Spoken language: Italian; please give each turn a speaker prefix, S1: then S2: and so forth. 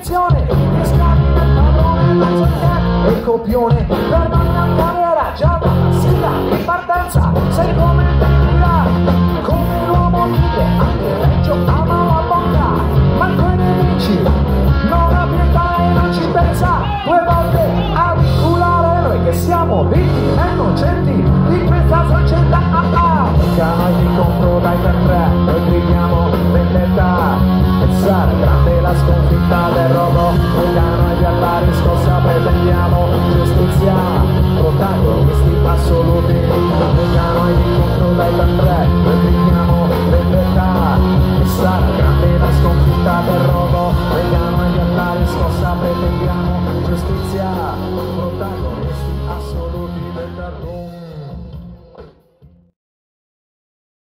S1: direzione, che scarica il padrone, la gente e il copione, per non carriera, già dalla sigla di partenza, sei come il Biblia, come l'uomo mite, anche Reggio ama la bocca, ma coi nemici non ha pietà e non ci pensa due volte a vinculare noi che siamo vittime innocenti di questa società. Noi ti compro dai per tre, noi gridiamo vendetta, e sarà grande la sconfitta del robo vegano e alla riscossa pretendiamo giustizia, protagonisti assoluti, vegano e ti compro dai per tre, noi gridiamo vendetta, e sarà grande la sconfitta del robo vegano e alla riscossa pretendiamo giustizia, protagonisti assoluti del terrore.